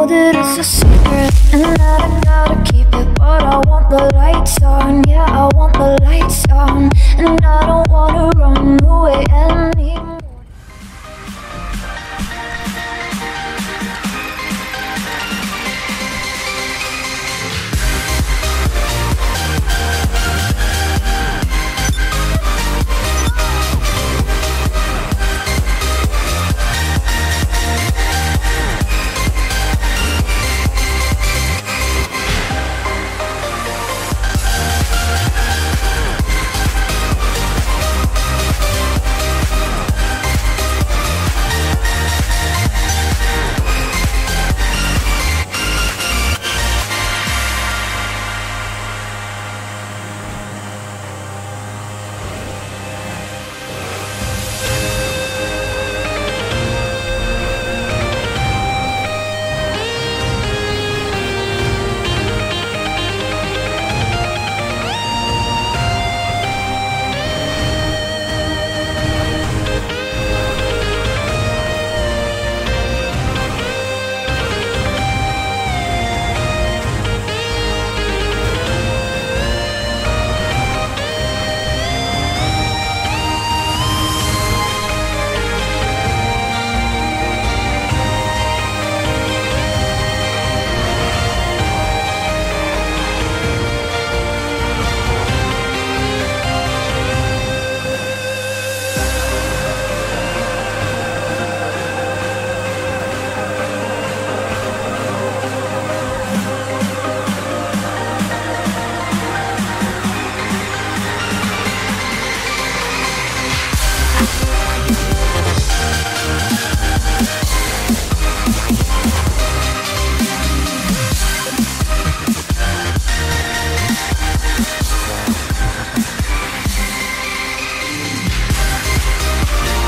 know that it's a secret and that I gotta keep it, but I want the lights on, yeah, I want the lights on, and I don't wanna run away anymore.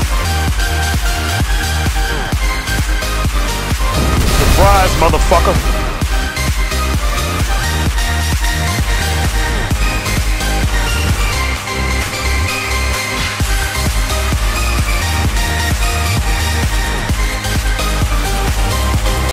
Surprise, motherfucker.